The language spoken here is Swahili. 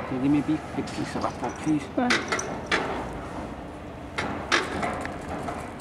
J'ai mis bif, et puis ça va pas plus. Ouais.